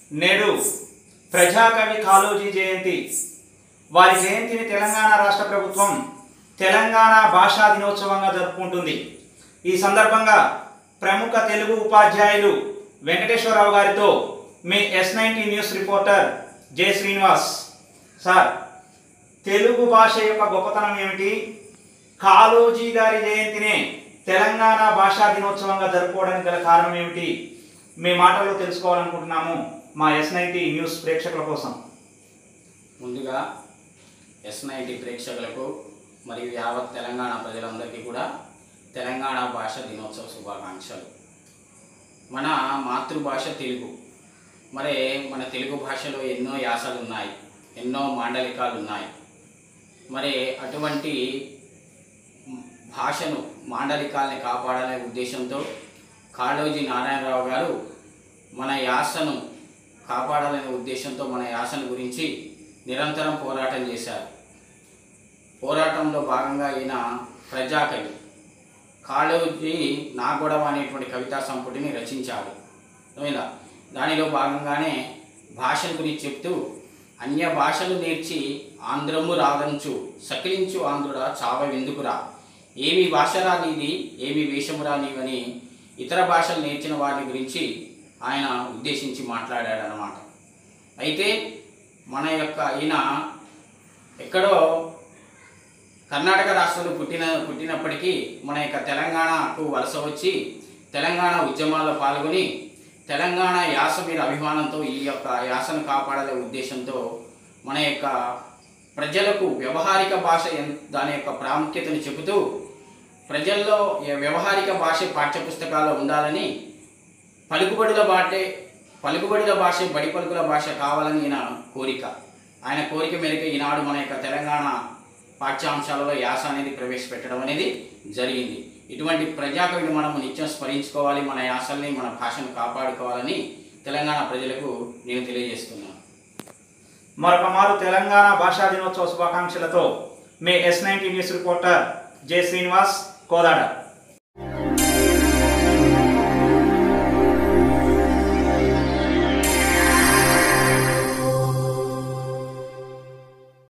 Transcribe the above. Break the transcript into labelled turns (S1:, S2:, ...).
S1: నేడు ప్రజాకవి కాళోజీ జయంతి. వారి జయంతిని తెలంగాణ రాష్ట్ర ప్రభుత్వం తెలంగాణ భాషా దినోత్సవంగా జరుపుకుంటుంది. ఈ సందర్భంగా ప్రముఖ తెలుగు ఉపాధ్యాయులు వెంకటేశ్వరరావు గారితో మీ S90 news reporter J Srinivas. Sir, Telugu భాష యొక్క గొప్పతనం ఏమిటి? కాళోజీ గారి జయంతిని తెలంగాణ భాషా దినోత్సవంగా జరుపుకోవడానికి గల కారణం ఏమిటి? మీ మాటల్లో తెలుసుకోవాలనుకుంటున్నాము మా S90 న్యూస్ ప్రేక్షకుల కోసం.
S2: ముందుగా S90 ప్రేక్షకులకు మరియు యావత్ తెలంగాణ ప్రజలందరికీ కూడా తెలంగాణ భాష దినోత్సవ శుభాకాంక్షలు. మన మాతృభాష తెలుగు. మరి మన తెలుగు భాషలో ఎన్నో యాసలు ఉన్నాయి, ఎన్నో మాండలికాలు ఉన్నాయి. మరి అటువంటి భాషను, మాండలికాలని కాపాడాలనే ఉద్దేశంతో కాళోజీ నారాయణరావు గారు మన యాసను కాపాడాలనే ఉద్దేశంతో మన యాసను గురించి నిరంతరం పోరాటం చేశారు. పోరాటంలో భాగంగా ఈయన ప్రజాకవి కాళోజీ నా గొడవ అనేటువంటి కవితా సంపుటిని రచించారు. దానిలో భాగంగానే భాషల గురించి చెప్తూ, అన్య భాషలు నేర్చి ఆంధ్రము రాదంచు సకిలించు ఆంధ్రుడా చావెందుకురా, ఏమి భాషరా నీది, ఏమి వేషమురా నీవని ఇతర భాషలు నేర్చిన వారి గురించి ఆయన ఉద్దేశించి మాట్లాడాడనమాట. అయితే మన యొక్క ఈయన ఎక్కడో కర్ణాటక రాష్ట్రంలో పుట్టినప్పటికీ మన యొక్క తెలంగాణకు వలస వచ్చి తెలంగాణ ఉద్యమాల్లో పాల్గొని తెలంగాణ యాస మీద అభిమానంతో ఈ యొక్క యాసను కాపాడాలనే ఉద్దేశంతో మన యొక్క ప్రజలకు వ్యవహారిక భాష దాని యొక్క ప్రాముఖ్యతను చెబుతూ ప్రజల్లో వ్యవహారిక భాష పాఠ్యపుస్తకాల్లో ఉండాలని, పలుకుబడుల భాష బడి పలుకుల భాష కావాలని ఈయన కోరిక. ఆయన కోరిక మేరకు ఈనాడు మన యొక్క తెలంగాణ పాఠ్యాంశాలలో యాస అనేది ప్రవేశపెట్టడం అనేది జరిగింది. ఇటువంటి ప్రజాకవిని మనము నిత్యం స్మరించుకోవాలి, మన యాసల్ని, మన భాషను కాపాడుకోవాలని తెలంగాణ ప్రజలకు నేను తెలియజేస్తున్నాను.
S1: మరొక మారు తెలంగాణ భాషా దినోత్సవ శుభాకాంక్షలతో మీ S90 news reporter J Srinivas, Kodad.